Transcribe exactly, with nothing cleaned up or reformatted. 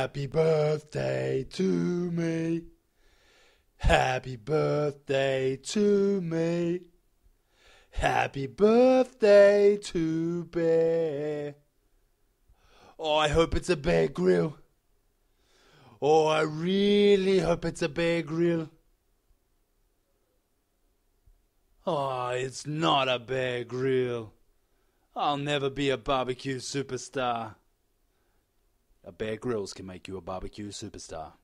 Happy birthday to me. Happy birthday to me. Happy birthday to Bear. Oh, I hope it's a Bear Grill. Oh, I really hope it's a Bear Grill. Oh, it's not a Bear Grill. I'll never be a barbecue superstar. A Bear Grylls can make you a barbecue superstar.